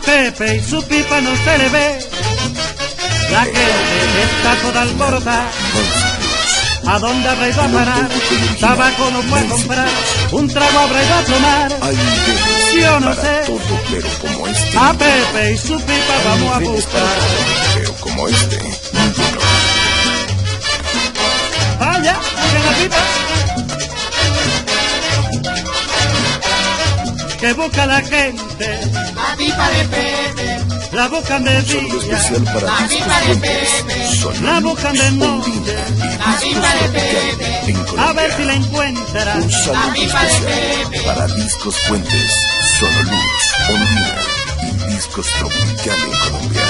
Pepe y su pipa no se le ve. La gente está toda alborotada. ¿A dónde habrá ido a parar? Tabaco no fue a comprar, un trago habrá ido a tomar. Yo no sé. Todo, pero como este. A Pepe y su pipa vamos a buscar. Pero como este, ninguno. Vaya, en la pipa. Que busca la gente. La pipa de Pepe. La buscan de Sonido día, especial para La discos pipa de fuentes. Pepe. Sonido la buscan de noche. La pipa de Pepe. En Colombia. A ver si la encuentran. Un saludo La pipa de especial Pepe. para Discos Fuentes, Sonolux, Ondina y Discos Tropical en Colombia.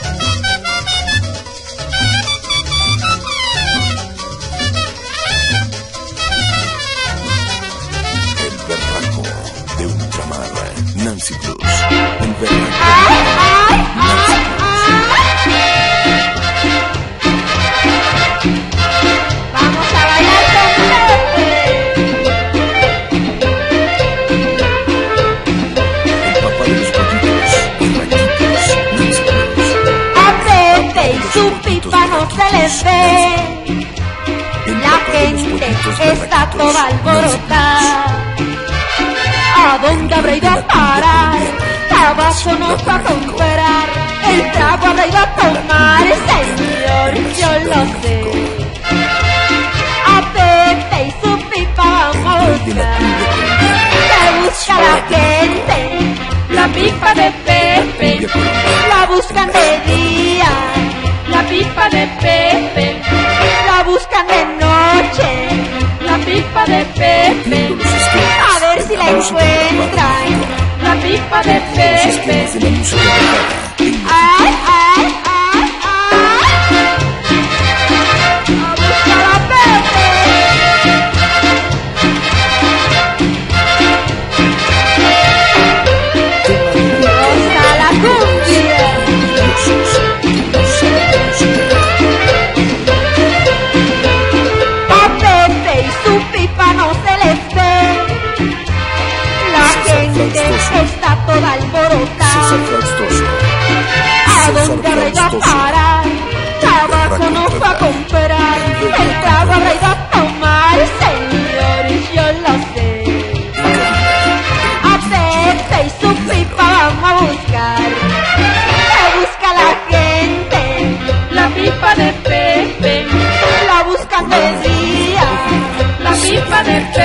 El berraco de Ultramar, Nancy Cruz. El berraco. Vamos a bailar con El papá de los pollitos, berraquitos, Nancy Cruz. a Pepe y su pipa no se les ve. El La papá de los gente pollitos, está berraquitos, toda Nancy Cruz. alborotada. ¿A dónde habrá ido a parar? Tabaco no fue a comprar, el trago habrá ido a tomar, señor, yo lo sé. A Pepe y su pipa vamos a buscar. Se busca la gente, la pipa de Pepe, la buscan de día, la pipa de Pepe, la buscan de noche, la pipa de Pepe, a ver si la encuentran, la pipa de Pepe. De la música tocada. Ay, ay, ay, ay. A buscar a Pepe. Goza la cumbia. A Pepe y su pipa no se les ve. La gente está toda César alborotada. Fraustoso. ¿A dónde habrá ido a parar? Tabaco no fue a comprar, el trago habrá ido a tomar, señores, yo lo sé. A Pepe y su pipa vamos a buscar. Se busca la gente, la pipa de Pepe, la buscan de día, la pipa de Pepe.